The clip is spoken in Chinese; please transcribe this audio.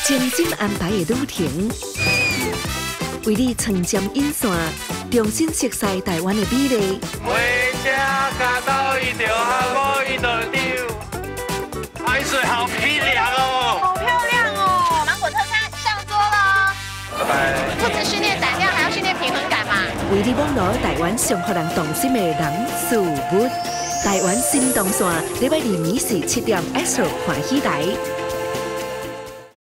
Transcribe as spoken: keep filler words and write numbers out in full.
精心安排的旅程，为你穿针引线，重新识识台湾的美丽。 回家看到一条韩国一的牛，海水好漂亮哦！ 好漂亮哦！芒果特餐上桌了。 拜拜。 不止训练胆量，还要训练平衡感嘛。 为你网罗台湾上互人动心的人事物，台湾新动线，礼拜二暝是七点 Astro 欢喜台。